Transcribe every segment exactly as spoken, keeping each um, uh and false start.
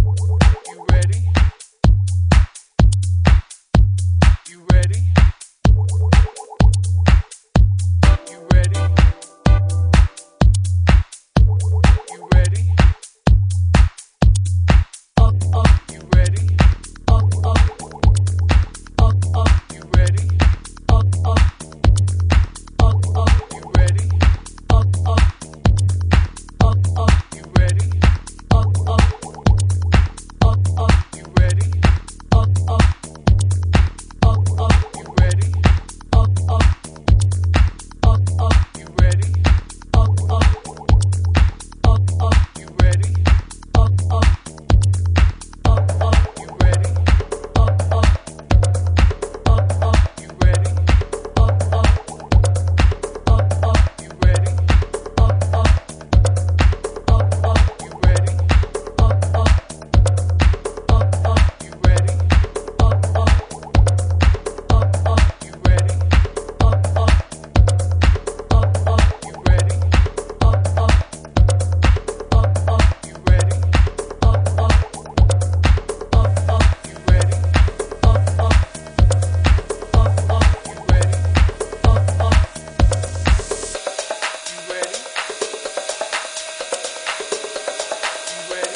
You ready? You ready? You ready? You ready? Up, up, you ready? Up, up, up, up, you ready? Up, up, up, up, you ready? Up, up, up, up, you ready? Up, up, up, up, you ready? Up, up, up, up, you ready? Up, up, up, up, you ready? Up, up, up, up, you ready? Up, up, up, up, you ready? Up, up, up, up, you ready? Up, up, up, up, you ready? Up, up, up, up, you ready? Up, up, up, up, you ready? Up, up, up, up, you ready? Up, up, up, up, you ready? Up, up, up, up, you ready? Up, up, up, up, you ready? Up, up, up, up, you ready? Up, up, you ready? You ready?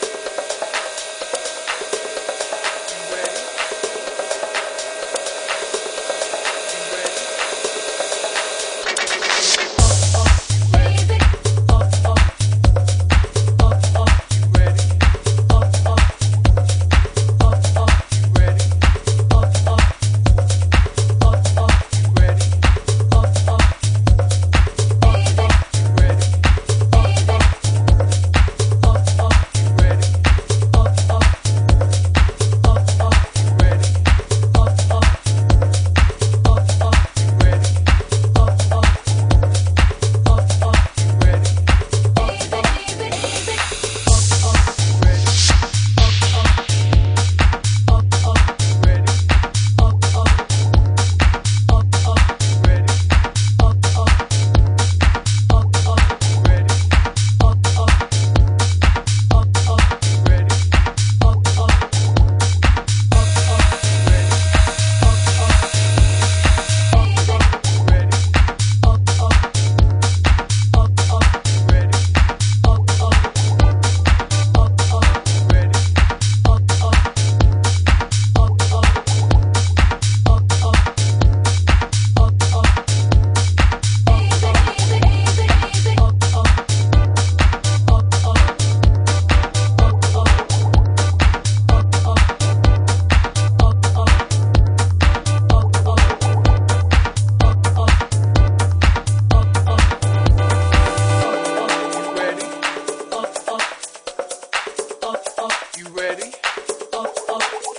You ready? You ready? Up, up, you ready? Up, up, up, up, you ready? Up, up, up, up, you ready? Up, up, up, up, you ready? Up, up, up, up, you ready? Up, up, up, up, you ready? Up, up, up, up, you ready? Up, up, up, up, you ready? Up, up, up, up, you ready? Up, up, up, up, you ready? Up, up, up, up, you ready? Up, up, up, up, you ready? Up, up, up, up, you ready? Up, up, up, up, you ready? Up, up, up, up, you ready? Up, up, up, up, you ready? Up, up, up, up, you ready? Up, up,